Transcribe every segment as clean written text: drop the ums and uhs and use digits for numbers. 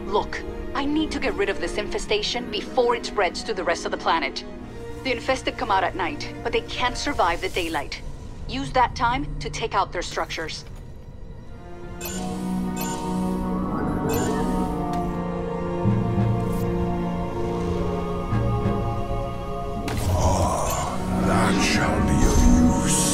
Look, I need to get rid of this infestation before it spreads to the rest of the planet. The infested come out at night, but they can't survive the daylight. Use that time to take out their structures. That shall be of use.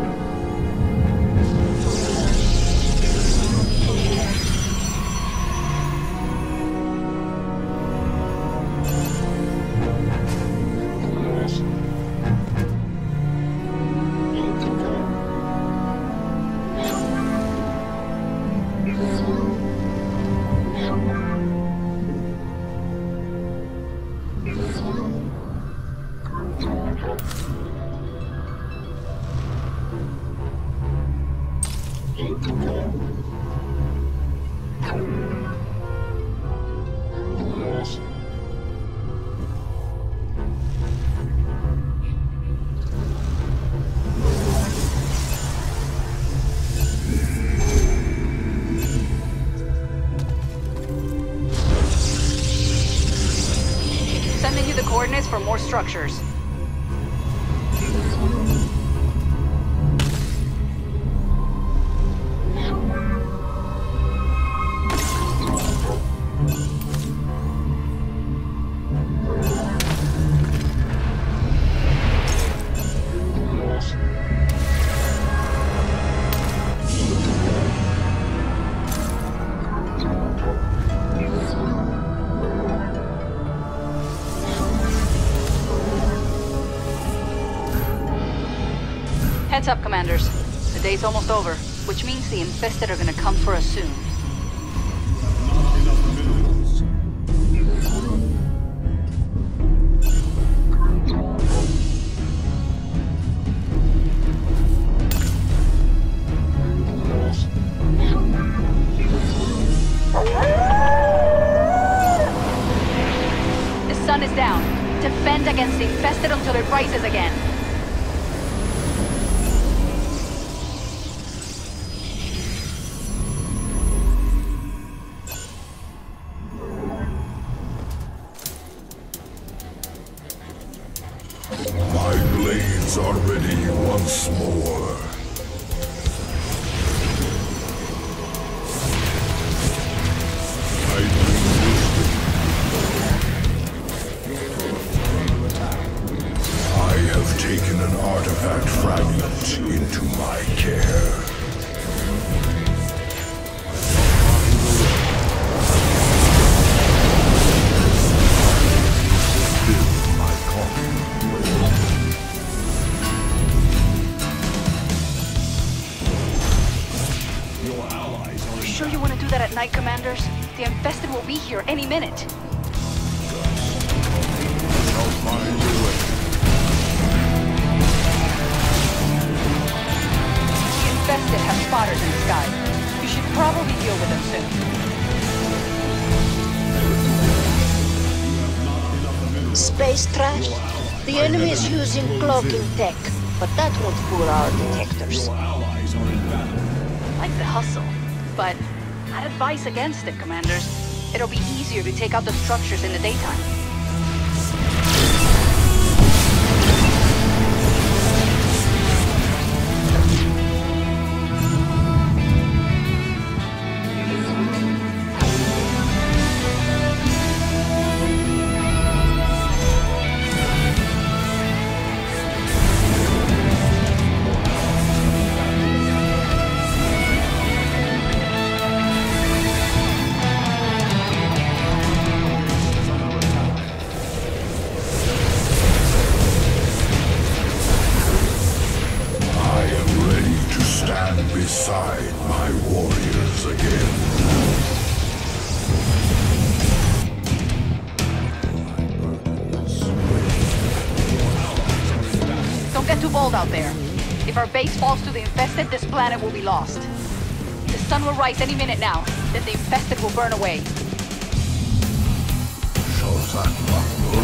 Sending you the coordinates for more structures. Heads up, Commanders. The day's almost over, which means the infested are gonna come for us soon. The sun is down. Defend against the infested until it rises again. My blades are ready once more. I bring wisdom. I have taken an artifact fragment into my care. Sure you want to do that at night, Commanders? The infested will be here any minute. I'll find a way. The infested have spotters in the sky. You should probably deal with them soon. Space trash? The enemy is using cloaking tech, but that won't fool our detectors. Like the hustle, but I'd advise against it, Commanders. It'll be easier to take out the structures in the daytime. Beside my warriors again. Don't get too bold out there. If our base falls to the infested, this planet will be lost. The sun will rise any minute now, then the infested will burn away. Shozak Mahmoud.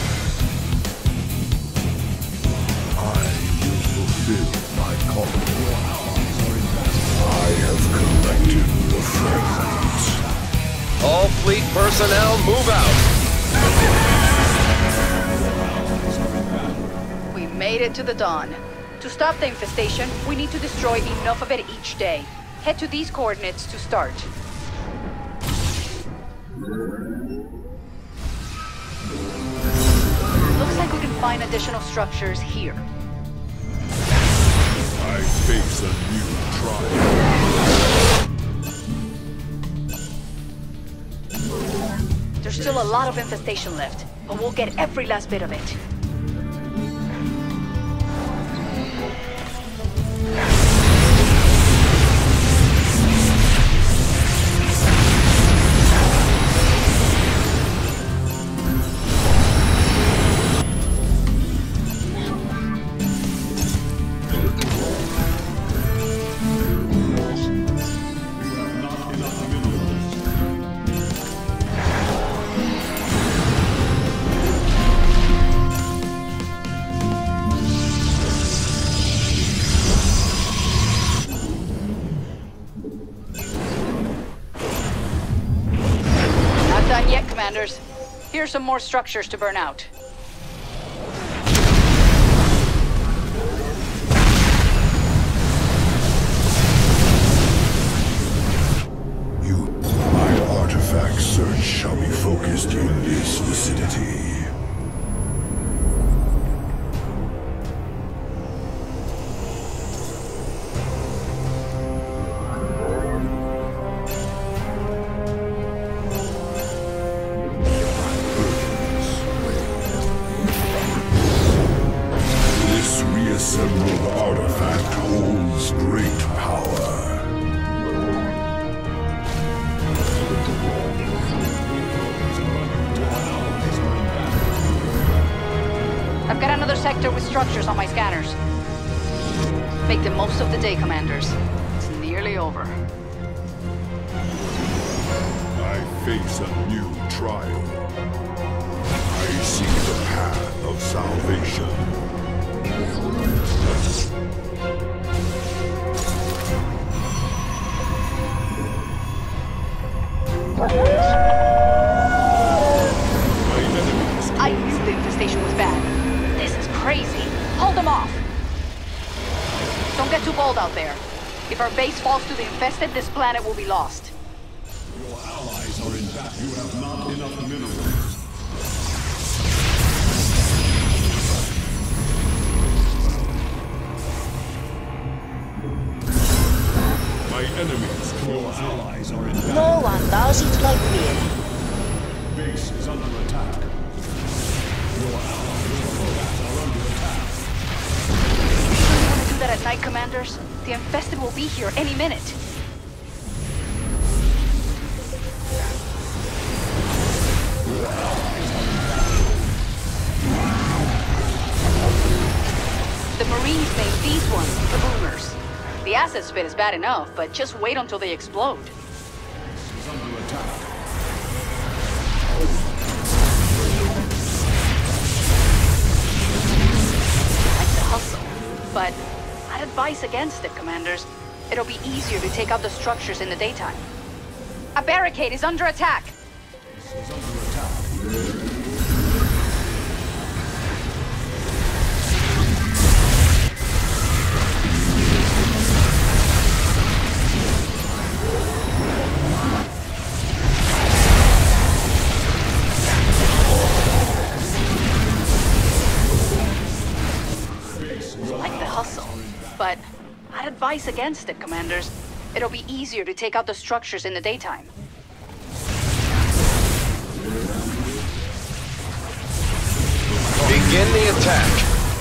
I will fulfill my calling. I have collected the fragments. All fleet personnel move out. We made it to the Dawn. To stop the infestation, we need to destroy enough of it each day. Head to these coordinates to start. Looks like we can find additional structures here. I face a new trial. There's still a lot of infestation left, but we'll get every last bit of it. Commanders, here's some more structures to burn out. My artifact search shall be focused in this vicinity. Assembled artifact holds great power. I've got another sector with structures on my scanners. Make the most of the day, Commanders. It's nearly over. I face a new trial. I see the path of salvation. I knew the infestation was bad. This is crazy. Hold them off. Don't get too bold out there. If our base falls to the infested, this planet will be lost. Your allies are in battle. You have not enough minerals. My enemies Your allies are in battle. No one does it like me. Base is under attack. Your allies are under attack. You want to do that at night, Commanders? The infested will be here any minute. The Marines named these ones the Boomers. The acid spit is bad enough, but just wait until they explode. Is under attack. Like the hustle. But I'd advise against it, Commanders. It'll be easier to take out the structures in the daytime. A barricade is under attack! Is under attack. Like the hustle. But I'd advise against it, Commanders. It'll be easier to take out the structures in the daytime. Begin the attack.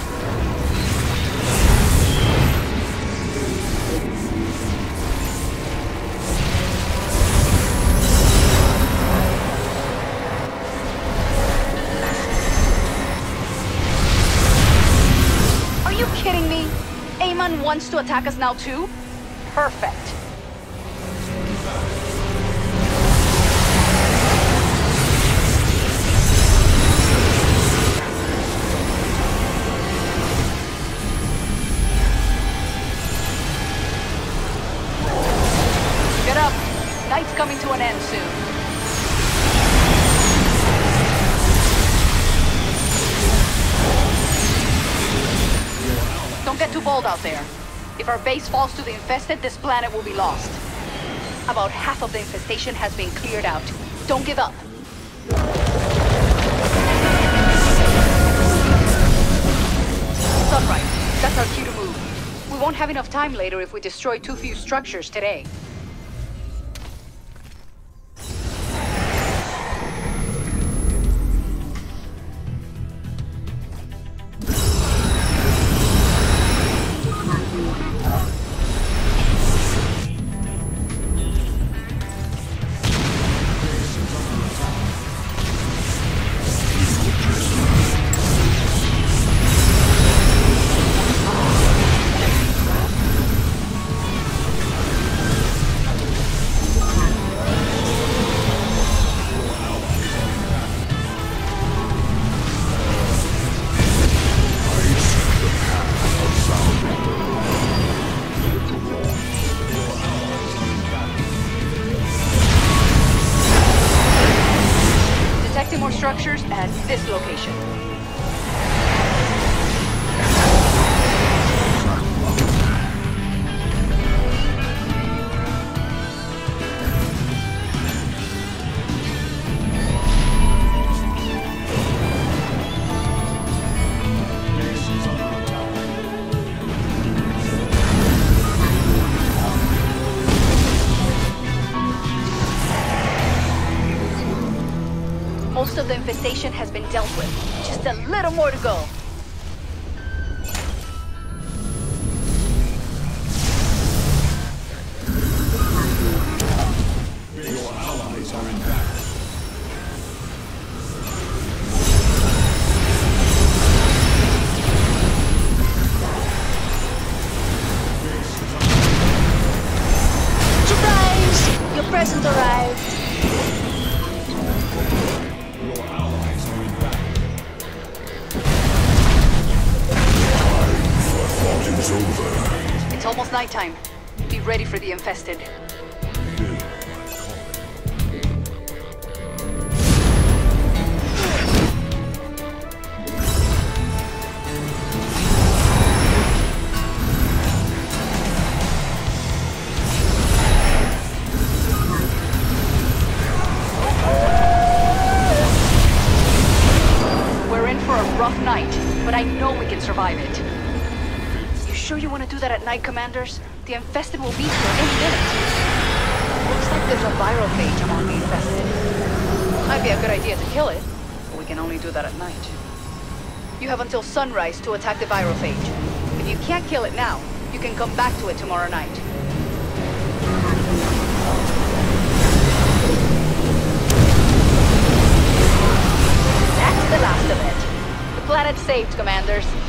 Are you kidding me? Amon wants to attack us now too? Perfect. Get up. Night's coming to an end soon. Don't get too bold out there. If our base falls to the infested, this planet will be lost. About half of the infestation has been cleared out. Don't give up. Sunrise. That's our cue to move. We won't have enough time later if we destroy too few structures today. More structures at this location. Most of the infestation has been dealt with. Just a little more to go. Your allies are in battle. Surprise! Your present arrived. It's almost nighttime. Be ready for the infested. We're in for a rough night, but I know we can survive it. Sure you want to do that at night, Commanders? The infested will be here any minute. Looks like there's a viral phage among the infested. Might be a good idea to kill it, but we can only do that at night. You have until sunrise to attack the viral phage. If you can't kill it now, you can come back to it tomorrow night. That's the last of it. The planet's saved, Commanders.